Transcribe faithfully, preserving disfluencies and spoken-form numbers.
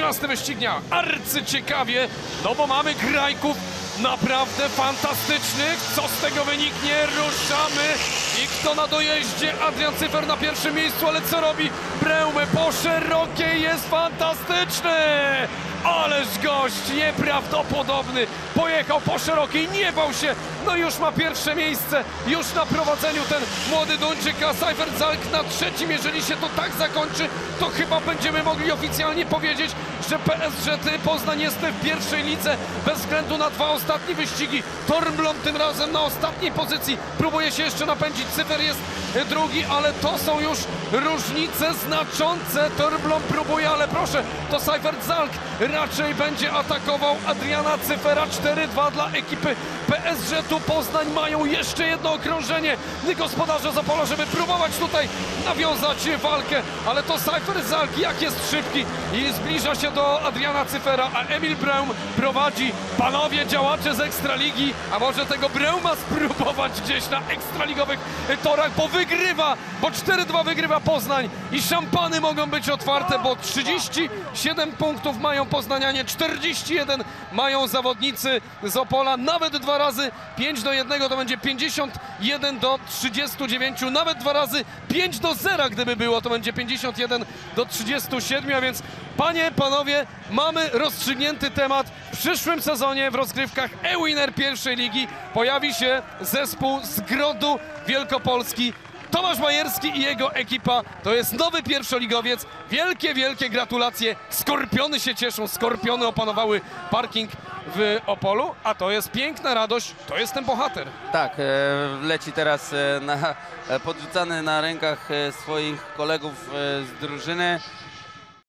czternasty wyścig dnia. Arcyciekawie, no bo mamy grajków naprawdę fantastycznych. Co z tego wyniknie? Ruszamy. I kto na dojeździe? Adrian Cyfer na pierwszym miejscu, ale co robi? Breume po szerokiej jest fantastyczny! Ależ gość nieprawdopodobny. Pojechał po szerokiej, nie bał się. No już ma pierwsze miejsce. Już na prowadzeniu ten młody Duńczyk, a Seifert Zalk na trzecim. Jeżeli się to tak zakończy, to chyba będziemy mogli oficjalnie powiedzieć, że P S G Poznań jest w pierwszej lidze bez względu na dwa ostatnie wyścigi. Tornblom tym razem na ostatniej pozycji. Próbuje się jeszcze napędzić. Cyfer jest drugi, ale to są już różnice znaczące. Tornblom próbuje, ale proszę, to Seifert Zalk raczej będzie atakował Adriana Cyfera. cztery dwa dla ekipy P S G tu Poznań. Mają jeszcze jedno okrążenie gospodarze z Opola, żeby próbować tutaj nawiązać walkę, ale to Seifert Zalk jak jest szybki i zbliża się do Adriana Cyfera, a Emil Breum prowadzi. Panowie działacze z Ekstraligi, a może tego Breuma spróbować gdzieś na ekstraligowych torach, bo wygrywa, bo cztery dwa wygrywa Poznań i szampany mogą być otwarte, bo trzydzieści siedem punktów mają poznanianie, czterdzieści jeden mają zawodnicy z Opola, nawet dwa razy pięć do jednego to będzie pięćdziesiąt jeden do trzydziestu dziewięciu, nawet dwa razy pięć do zera gdyby było, to będzie pięćdziesiąt jeden do trzydziestu siedmiu, a więc panie, panowie, mamy rozstrzygnięty temat. W przyszłym sezonie w rozgrywkach e-Winner pierwszej ligi pojawi się zespół z Grodu Wielkopolski. Tomasz Majerski i jego ekipa to jest nowy pierwszoligowiec. Wielkie, wielkie gratulacje. Skorpiony się cieszą. Skorpiony opanowały parking w Opolu, a to jest piękna radość. To jest ten bohater. Tak, e, leci teraz e, na, e, podrzucany na rękach e, swoich kolegów e, z drużyny.